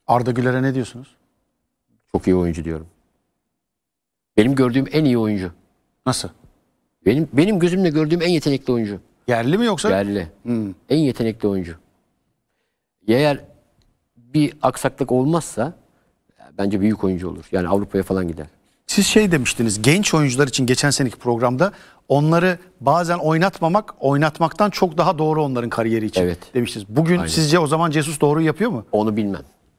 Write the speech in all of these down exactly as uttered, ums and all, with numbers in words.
Arda Güler'e ne diyorsunuz? Çok iyi oyuncu diyorum. Benim gördüğüm en iyi oyuncu. Nasıl? Benim benim gözümle gördüğüm en yetenekli oyuncu. Yerli mi yoksa? Yerli. Hmm. En yetenekli oyuncu. Eğer bir aksaklık olmazsa bence büyük oyuncu olur. Yani Avrupa'ya falan gider. Siz şey demiştiniz, genç oyuncular için geçen seneki programda onları bazen oynatmamak, oynatmaktan çok daha doğru onların kariyeri için Evet. demiştiniz. Bugün Aynen. sizce o zaman Jesus doğruyu yapıyor mu? Onu bilmem.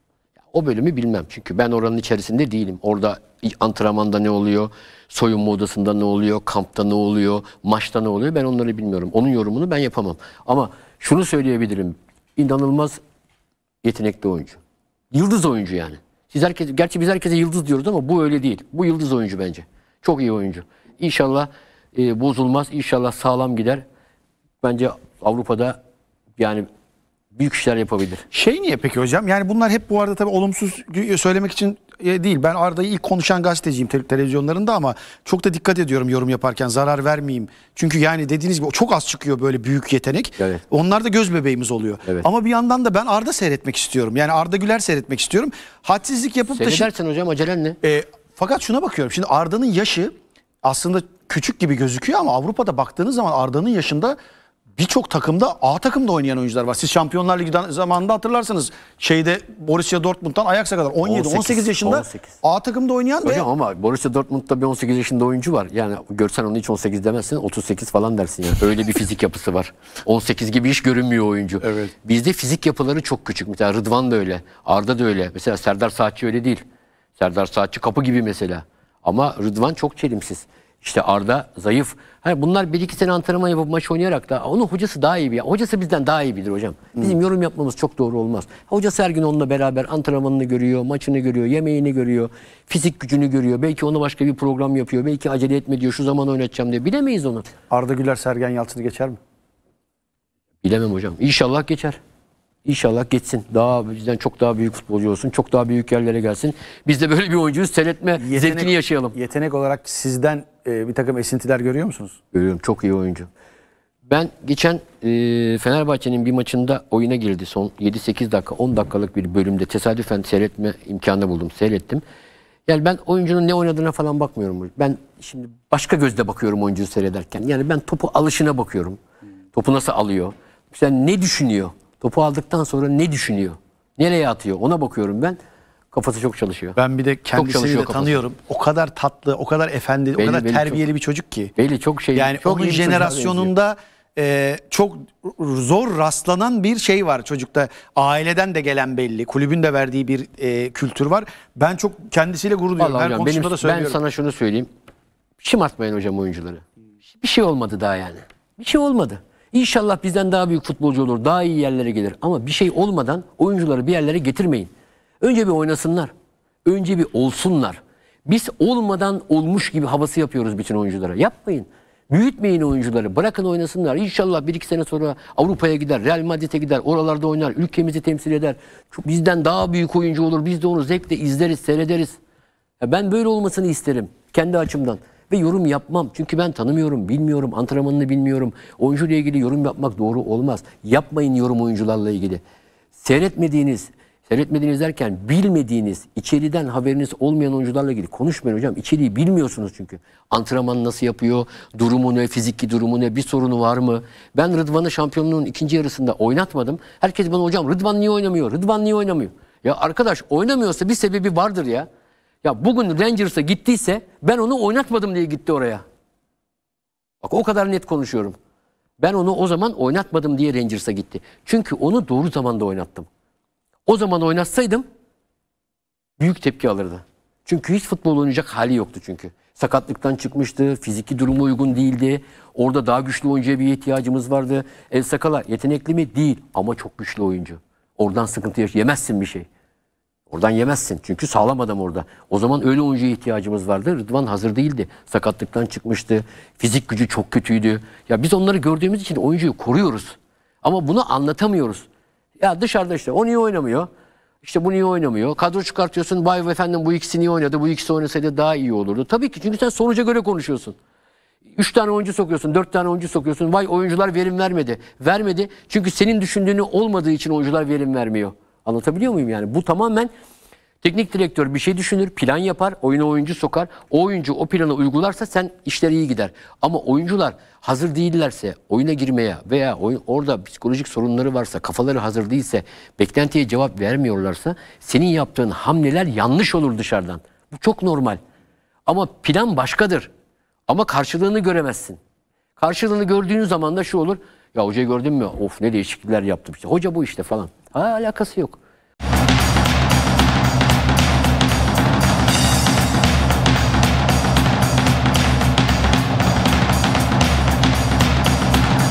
O bölümü bilmem. Çünkü ben oranın içerisinde değilim. Orada antrenmanda ne oluyor, soyunma odasında ne oluyor, kampta ne oluyor, maçta ne oluyor, ben onları bilmiyorum. Onun yorumunu ben yapamam. Ama şunu söyleyebilirim. İnanılmaz yetenekli oyuncu. Yıldız oyuncu yani. Siz herkes, gerçi biz herkese yıldız diyoruz ama bu öyle değil. Bu yıldız oyuncu bence. Çok iyi oyuncu. İnşallah e, bozulmaz. İnşallah sağlam gider. Bence Avrupa'da yani büyük işler yapabilir. Şey niye peki hocam? Yani bunlar hep bu arada tabii olumsuz söylemek için değil. Ben Arda'yı ilk konuşan gazeteciyim te televizyonlarında ama çok da dikkat ediyorum yorum yaparken, zarar vermeyeyim. Çünkü yani dediğiniz gibi çok az çıkıyor böyle büyük yetenek. Evet. Onlar da göz bebeğimiz oluyor. Evet. Ama bir yandan da ben Arda seyretmek istiyorum. Yani Arda Güler seyretmek istiyorum. Hadsizlik yapıp da... Seyredersin hocam, acelen ne? E, fakat şuna bakıyorum. Şimdi Arda'nın yaşı aslında küçük gibi gözüküyor ama Avrupa'da baktığınız zaman Arda'nın yaşında birçok takımda, A takımda oynayan oyuncular var. Siz Şampiyonlar Ligi zamanında hatırlarsınız. Şeyde Borussia Dortmund'dan Ajax'a kadar on yedi on sekiz yaşında on sekiz. A takımda oynayan hocam ve... ama Borussia Dortmund'da bir on sekiz yaşında oyuncu var. Yani görsen onu hiç on sekiz demezsin, otuz sekiz falan dersin yani. Öyle bir fizik yapısı var. on sekiz gibi hiç görünmüyor oyuncu. Evet. Bizde fizik yapıları çok küçük. Mesela Rıdvan da öyle. Arda da öyle. Mesela Serdar Saatçi öyle değil. Serdar Saatçi kapı gibi mesela. Ama Rıdvan çok çelimsiz. İşte Arda zayıf. Hani bunlar bir iki sene antrenman yapıp maç oynayarak da onun hocası daha iyi bir. Hocası bizden daha iyi bilir hocam. Bizim hmm. yorum yapmamız çok doğru olmaz. Hocası her gün onunla beraber antrenmanını görüyor, maçını görüyor, yemeğini görüyor, fizik gücünü görüyor. Belki ona başka bir program yapıyor. Belki acele etme diyor, şu zaman oynatacağım diyor. Bilemeyiz onu. Arda Güler Sergen Yalçın'ı geçer mi? Bilemem hocam. İnşallah geçer. İnşallah geçsin. Daha bizden çok daha büyük futbolcu olsun. Çok daha büyük yerlere gelsin. Biz de böyle bir oyuncuyu seyretme yetenek, zevkini yaşayalım. Yetenek olarak sizden e, bir takım esintiler görüyor musunuz? Görüyorum. Çok iyi oyuncu. Ben geçen e, Fenerbahçe'nin bir maçında oyuna girdi. Son yedi sekiz dakika, on dakikalık bir bölümde tesadüfen seyretme imkanı buldum. Seyrettim. Yani ben oyuncunun ne oynadığına falan bakmıyorum. Ben şimdi başka gözle bakıyorum oyuncuyu seyrederken. Yani ben topu alışına bakıyorum. Topu nasıl alıyor? Mesela ne düşünüyor? Topu aldıktan sonra ne düşünüyor? Nereye atıyor? Ona bakıyorum ben. Kafası çok çalışıyor. Ben bir de kendisini de tanıyorum. O kadar tatlı, o kadar efendi, belli, o kadar terbiyeli çok, bir çocuk ki. Belli çok şey. Yani çok onun jenerasyonunda e, çok zor rastlanan bir şey var çocukta. Aileden de gelen belli. Kulübün de verdiği bir e, kültür var. Ben çok kendisiyle gurur duyuyorum. Vallahi Her hocam, konusunda benim, da söylüyorum. Ben sana şunu söyleyeyim. Şımartmayın hocam oyuncuları. Bir şey olmadı daha yani. Bir şey olmadı. İnşallah bizden daha büyük futbolcu olur, daha iyi yerlere gelir. Ama bir şey olmadan oyuncuları bir yerlere getirmeyin. Önce bir oynasınlar. Önce bir olsunlar. Biz olmadan olmuş gibi havası yapıyoruz bütün oyunculara. Yapmayın. Büyütmeyin oyuncuları. Bırakın oynasınlar. İnşallah bir iki sene sonra Avrupa'ya gider, Real Madrid'e gider, oralarda oynar, ülkemizi temsil eder. Çok bizden daha büyük oyuncu olur. Biz de onu zevkle izleriz, seyrederiz. Ya ben böyle olmasını isterim kendi açımdan. Ve yorum yapmam. Çünkü ben tanımıyorum, bilmiyorum, antrenmanını bilmiyorum. Oyuncuyla ilgili yorum yapmak doğru olmaz. Yapmayın yorum oyuncularla ilgili. Seyretmediğiniz, seyretmediğiniz derken bilmediğiniz, içeriden haberiniz olmayan oyuncularla ilgili konuşmayın hocam. İçeriği bilmiyorsunuz çünkü. Antrenman nasıl yapıyor, durumu ne, fiziki durumu ne, bir sorunu var mı? Ben Rıdvan'ı şampiyonluğun ikinci yarısında oynatmadım. Herkes bana hocam Rıdvan niye oynamıyor, Rıdvan niye oynamıyor? Ya arkadaş oynamıyorsa bir sebebi vardır ya. Ya bugün Rangers'a gittiyse ben onu oynatmadım diye gitti oraya. Bak o kadar net konuşuyorum. Ben onu o zaman oynatmadım diye Rangers'a gitti. Çünkü onu doğru zamanda oynattım. O zaman oynatsaydım büyük tepki alırdı. Çünkü hiç futbol oynayacak hali yoktu çünkü. Sakatlıktan çıkmıştı, fiziki durumu uygun değildi. Orada daha güçlü oyuncuya bir ihtiyacımız vardı. El Sakala yetenekli mi? Değil ama çok güçlü oyuncu. Oradan sıkıntı yaş yemezsin bir şey. Oradan yemezsin. Çünkü sağlam adam orada. O zaman öyle oyuncuya ihtiyacımız vardı. Rıdvan hazır değildi. Sakatlıktan çıkmıştı. Fizik gücü çok kötüydü. Ya biz onları gördüğümüz için oyuncuyu koruyoruz. Ama bunu anlatamıyoruz. Ya dışarıda işte o niye oynamıyor? İşte bu niye oynamıyor? Kadro çıkartıyorsun. Vay efendim bu ikisi niye oynadı? Bu ikisi oynasaydı daha iyi olurdu. Tabii ki çünkü sen sonuca göre konuşuyorsun. Üç tane oyuncu sokuyorsun. Dört tane oyuncu sokuyorsun. Vay oyuncular verim vermedi. Vermedi. Çünkü senin düşündüğünü olmadığı için oyuncular verim vermiyor. Anlatabiliyor muyum yani? Bu tamamen teknik direktör bir şey düşünür, plan yapar, oyuna oyuncu sokar. O oyuncu o planı uygularsa sen işler iyi gider. Ama oyuncular hazır değillerse oyuna girmeye veya oyun, orada psikolojik sorunları varsa, kafaları hazır değilse, beklentiye cevap vermiyorlarsa senin yaptığın hamleler yanlış olur dışarıdan. Bu çok normal. Ama plan başkadır. Ama karşılığını göremezsin. Karşılığını gördüğün zaman da şu olur. Ya hocayı gördün mü? Of ne değişiklikler yaptım işte. Hoca bu işte falan. Ha, alakası yok.